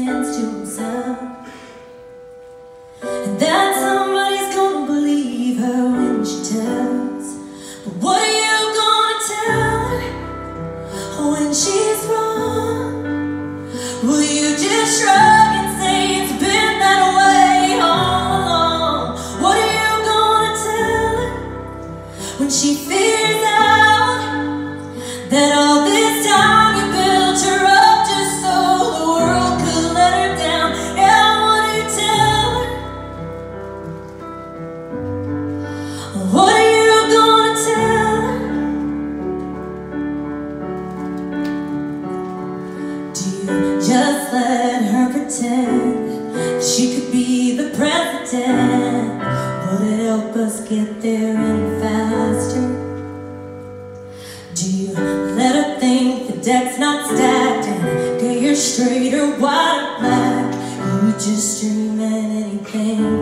hands to himself, and that somebody's gonna believe her when she tells. But what are you gonna tell her when she's wrong? Will you just shrug and say it's been that way all along? What are you gonna tell her when she figures out that all this time you built her up just so the world could let her down? Yeah, what do you tell her? What are you gonna tell her? Do you just let her pretend that she could be the president? Would it help us get there any faster? Do you let her think the deck's not stacked and get you're straight or white or black? You just dream and anything